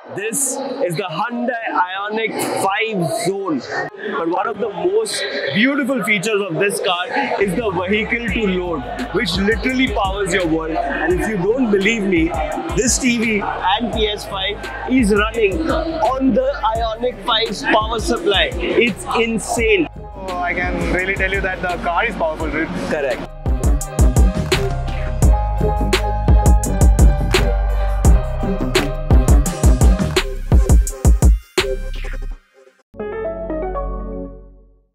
This is the Hyundai IONIQ 5 Zone. But one of the most beautiful features of this car is the vehicle to load, which literally powers your world. And if you don't believe me, this TV and PS5 is running on the IONIQ 5's power supply. It's insane. So I can really tell you that the car is powerful, dude. Correct.